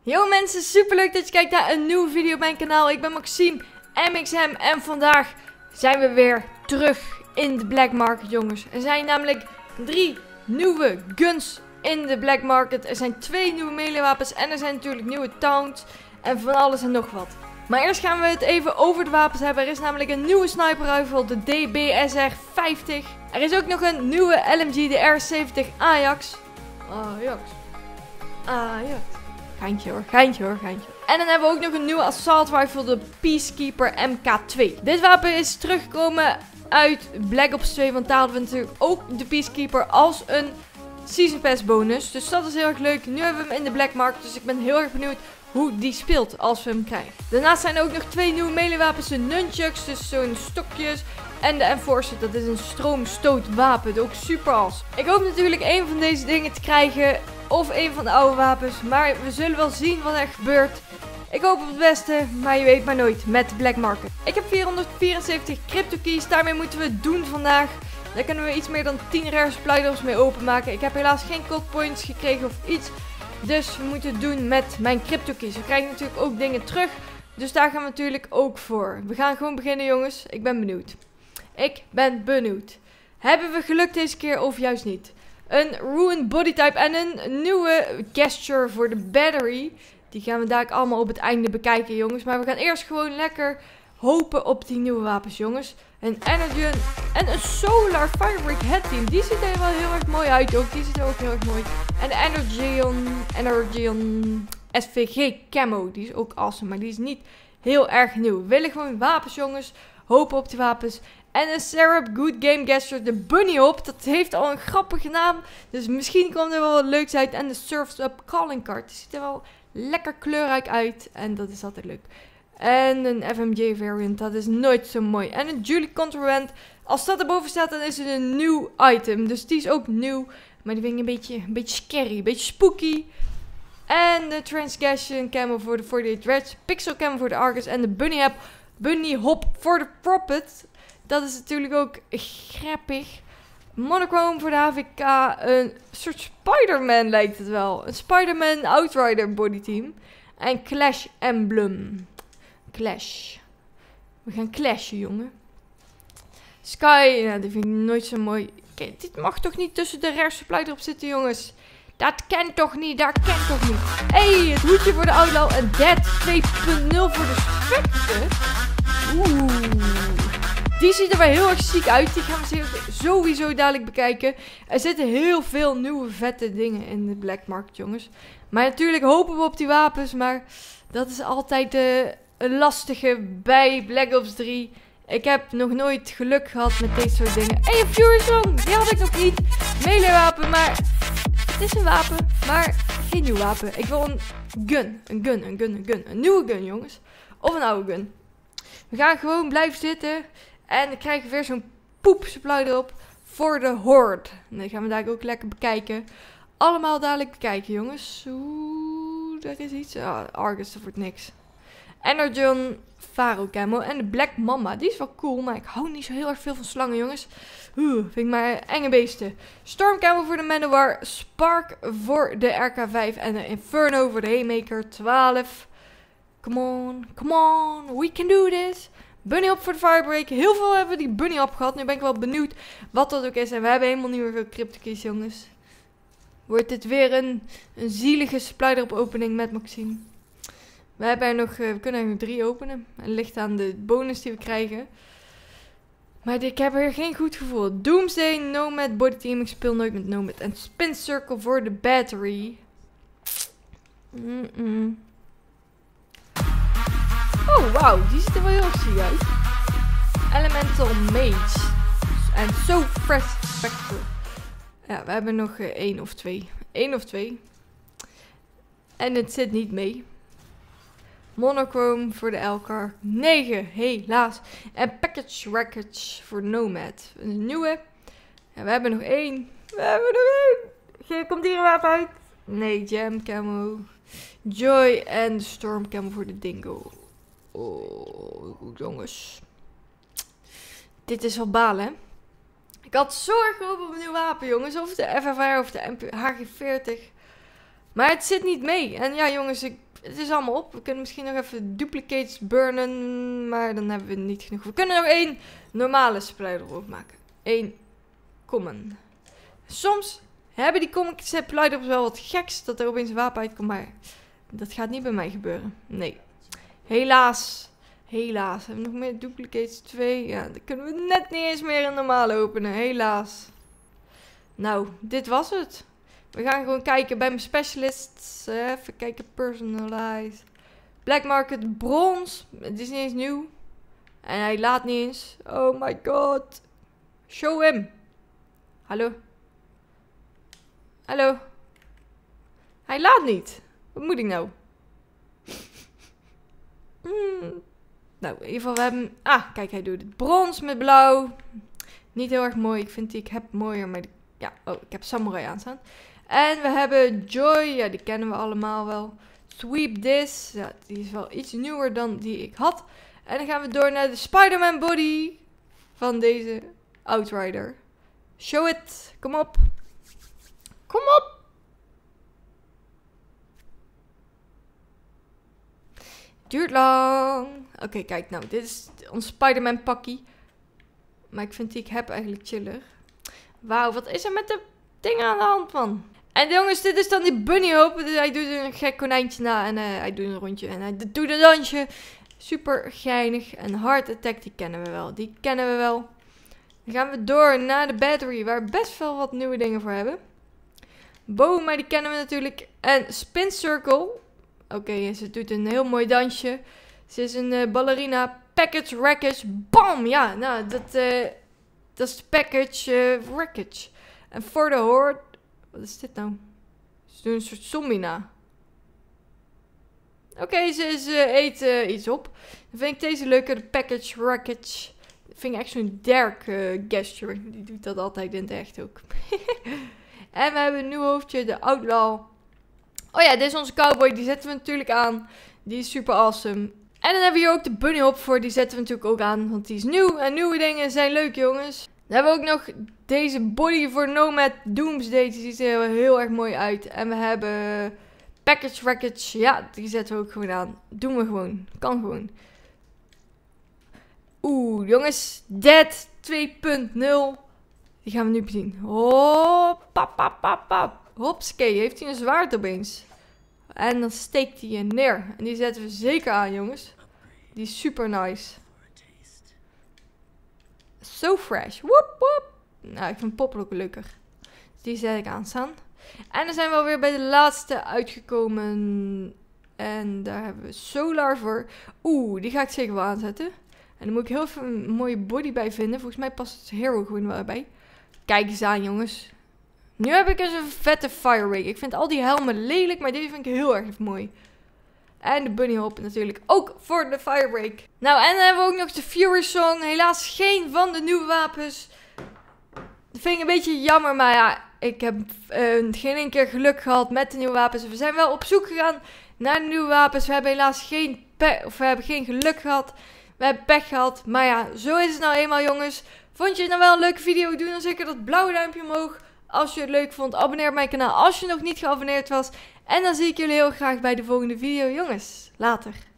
Yo mensen, super leuk dat je kijkt naar een nieuwe video op mijn kanaal. Ik ben Maxime MXM en vandaag zijn we weer terug in de Black Market, jongens. Er zijn namelijk 3 nieuwe guns in de Black Market. Er zijn 2 nieuwe melee-wapens en er zijn natuurlijk nieuwe taunts en van alles en nog wat. Maar eerst gaan we het even over de wapens hebben. Er is namelijk een nieuwe sniper rifle, de DBSR 50. Er is ook nog een nieuwe LMG, de R70 Ajax. Ajax. Geintje hoor, geintje hoor, geintje. En dan hebben we ook nog een nieuwe assault rifle, de Peacekeeper MK2. Dit wapen is teruggekomen uit Black Ops 2, want daar hadden we natuurlijk ook de Peacekeeper als een Season Pass bonus. Dus dat is heel erg leuk. Nu hebben we hem in de Black Market, dus ik ben heel erg benieuwd hoe die speelt als we hem krijgen. Daarnaast zijn er ook nog 2 nieuwe melee-wapens, de Nunchucks, dus zo'n stokjes. En de Enforcer, dat is een stroomstootwapen, ook super als. Ik hoop natuurlijk een van deze dingen te krijgen, of een van de oude wapens, maar we zullen wel zien wat er gebeurt. Ik hoop op het beste, maar je weet maar nooit met de Black Market. Ik heb 474 crypto keys, daarmee moeten we het doen vandaag. Daar kunnen we iets meer dan 10 rare supply drops mee openmaken. Ik heb helaas geen code points gekregen of iets, dus we moeten het doen met mijn crypto keys. We krijgen natuurlijk ook dingen terug, dus daar gaan we natuurlijk ook voor. We gaan gewoon beginnen, jongens. Ik ben benieuwd. Ik ben benieuwd. Hebben we geluk deze keer of juist niet? Een Ruined Bodytype en een nieuwe gesture voor de battery. Die gaan we daar allemaal op het einde bekijken, jongens. Maar we gaan eerst gewoon lekker hopen op die nieuwe wapens, jongens. Een Energon en een Solar Firebreak Head Team. Die ziet er wel heel erg mooi uit ook. Die ziet er ook heel erg mooi. En de Energon SVG Camo. Die is ook awesome, maar die is niet heel erg nieuw. We willen gewoon wapens, jongens. Hopen op die wapens. En een Syrup Good Game Gesture, de Bunny Hop. Dat heeft al een grappige naam. Dus misschien komt er wel wat leuks uit. En de Surf's Up Calling Card. Die ziet er wel lekker kleurrijk uit. En dat is altijd leuk. En een FMJ variant. Dat is nooit zo mooi. En een Julie Contraband. Als dat erboven staat, dan is het een nieuw item. Dus die is ook nieuw. Maar die vind ik een beetje scary. Een beetje spooky. En de Transgression Camo voor de 48 Reds. Pixel Camo voor de Argus. En de Bunny Hop voor de Prophet. Dat is natuurlijk ook grappig. Monochrome voor de HVK. Een soort Spider-Man lijkt het wel. Een Spider-Man Outrider bodyteam. En Clash Emblem. Clash. We gaan clashen, jongen. Sky. Nou, die vind ik nooit zo mooi. Kijk, dit mag toch niet tussen de rare supply erop zitten, jongens. Dat kent toch niet. Dat kent toch niet. Hey, het hoedje voor de Outlaw. En Dead 2.0 voor de Spectre. Die ziet er wel heel erg ziek uit. Die gaan we sowieso dadelijk bekijken. Er zitten heel veel nieuwe vette dingen in de Black Market, jongens. Maar natuurlijk hopen we op die wapens. Maar dat is altijd een lastige bij Black Ops 3. Ik heb nog nooit geluk gehad met deze soort dingen. Hey, een Fury Song. Die had ik nog niet. Melee wapen, maar het is een wapen. Maar geen nieuw wapen. Ik wil een gun. Een gun. Een nieuwe gun, jongens. Of een oude gun. We gaan gewoon blijven zitten. En dan krijgen we weer zo'n poep supply erop voor de Horde. En dan gaan we daar ook lekker bekijken. Allemaal dadelijk bekijken, jongens. Oeh, daar is iets. Argus, dat wordt niks. Energon Faro Camo en de Black Mamba. Die is wel cool, maar ik hou niet zo heel erg veel van slangen, jongens. Vind ik maar enge beesten. Storm Camo voor de Manowar. Spark voor de RK5. En de Inferno voor de Haymaker 12. Come on, we can do this. Bunny Hop voor de Firebreak. Heel veel hebben we die Bunny Hop gehad. Nu ben ik wel benieuwd wat dat ook is. En we hebben helemaal niet meer veel crypto keys, jongens. Wordt dit weer een zielige supply drop opening met Maxime. We hebben er nog, we kunnen er nog 3 openen. Het ligt aan de bonus die we krijgen. Maar ik heb er geen goed gevoel. Doomsday, Nomad, Bodyteam. Ik speel nooit met Nomad. En Spin Circle voor de battery. Oh, wauw. Die ziet er wel heel erg ziek uit. Elemental Mage. En So Fresh Spectre. Ja, we hebben nog 1 of 2. 1 of 2. En het zit niet mee. Monochrome voor de Elkar. 9, helaas. En Package Wreckage voor Nomad. Een nieuwe. Ja, we hebben nog 1. We hebben nog 1. Komt hier een wapen uit? Nee, Jam Camo. Joy en Storm Camo voor de Dingo. Oh, jongens. Dit is wel balen, hè? Ik had zo erg gehoopt op een nieuw wapen, jongens. Of de FFR of de HG40. Maar het zit niet mee. En ja, jongens, ik het is allemaal op. We kunnen misschien nog even duplicates burnen, maar dan hebben we niet genoeg. We kunnen nog 1 normale spleider maken. 1 common. Soms hebben die common spleiders wel wat geks dat er opeens een wapen uitkomt, maar dat gaat niet bij mij gebeuren. Nee. Helaas. Helaas. Hebben we nog meer duplicates 2? Ja, dan kunnen we net niet eens meer een normale openen. Helaas. Nou, dit was het. We gaan gewoon kijken bij mijn specialists. Even kijken, personalize. Black Market Bronze. Het is niet eens nieuw. En hij laat niet eens. Oh my god. Show him. Hallo. Hallo. Hij laat niet. Wat moet ik nou? Nou, in ieder geval, we hebben... Ah, kijk, hij doet het. Brons met blauw. Niet heel erg mooi. Ik vind die ik heb mooier, maar... Ja, oh, ik heb Samurai aanstaan. En we hebben Joy. Ja, die kennen we allemaal wel. Sweep This. Ja, die is wel iets nieuwer dan die ik had. En dan gaan we door naar de Spider-Man body van deze Outrider. Show it. Kom op. Kom op. Duurt lang. Oké, kijk nou. Dit is ons Spider-Man pakkie. Maar ik vind die ik heb eigenlijk chiller. Wauw, wat is er met de dingen aan de hand, man? En jongens, dit is dan die bunny hoop. Dus hij doet een gek konijntje na en hij doet een rondje. En hij doet een dansje. Super geinig. En Heart Attack, die kennen we wel. Die kennen we wel. Dan gaan we door naar de battery, waar we best wel wat nieuwe dingen voor hebben. Boma, die kennen we natuurlijk. En Spin Circle. Oké, ze doet een heel mooi dansje. Ze is een ballerina. Package Wreckage. Bam! Ja, nou, dat is de package Wreckage. En For the Horde. Wat is dit nou? Ze doen een soort zombie na. Oké, ze eet iets op. Dan vind ik deze leuke, de package Wreckage. Dat vind ik echt zo'n Derek gesture. Die doet dat altijd in het echt ook. En we hebben een nieuw hoofdje, de Outlaw. Oh ja, dit is onze cowboy. Die zetten we natuurlijk aan. Die is super awesome. En dan hebben we hier ook de bunny hop voor. Die zetten we natuurlijk ook aan. Want die is nieuw. En nieuwe dingen zijn leuk, jongens. Dan hebben we ook nog deze body voor Nomad Doomsday. Die ziet er heel erg mooi uit. En we hebben package wreckage. Ja, die zetten we ook gewoon aan. Doen we gewoon. Kan gewoon. Oeh, jongens. Dead 2.0. Die gaan we nu bezien. Hop, pap, pap, pap, pap. Hopskee, heeft hij een zwaard opeens. En dan steekt hij je neer. En die zetten we zeker aan, jongens. Die is super nice. So fresh. Woep, woep. Nou, ik vind Poppel ook leuker. Die zet ik aanstaan. En dan zijn we alweer bij de laatste uitgekomen. En daar hebben we Solar voor. Oeh, die ga ik zeker wel aanzetten. En dan moet ik heel even een mooie body bij vinden. Volgens mij past het Hero gewoon wel bij. Kijk eens aan, jongens. Nu heb ik eens een vette Firewake. Ik vind al die helmen lelijk, maar deze vind ik heel erg mooi. En de bunny hop natuurlijk ook voor de Firebreak. Nou, en dan hebben we ook nog de Fury Song. Helaas geen van de nieuwe wapens. Dat vind ik een beetje jammer, maar ja, ik heb geen één keer geluk gehad met de nieuwe wapens. We zijn wel op zoek gegaan naar de nieuwe wapens. We hebben helaas geen geluk gehad. We hebben pech gehad. Maar ja, zo is het nou eenmaal, jongens. Vond je het nou wel een leuke video? Doe dan zeker dat blauwe duimpje omhoog. Als je het leuk vond, abonneer op mijn kanaal als je nog niet geabonneerd was. En dan zie ik jullie heel graag bij de volgende video, jongens. Later.